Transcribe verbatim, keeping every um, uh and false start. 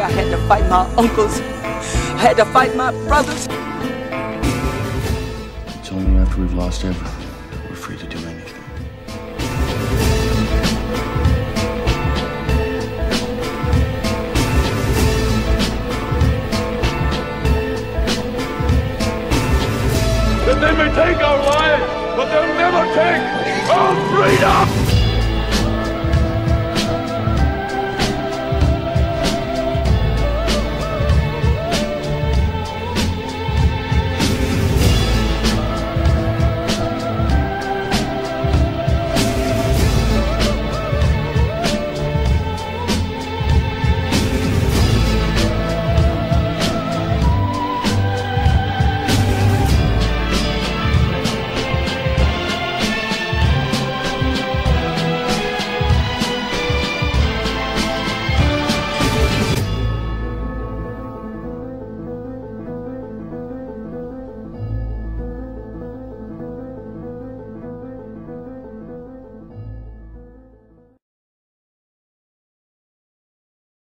I had to fight my uncles. I had to fight my brothers. It's only after we've lost everything that we're free to do anything. That they may take our lives, but they'll never take our freedom!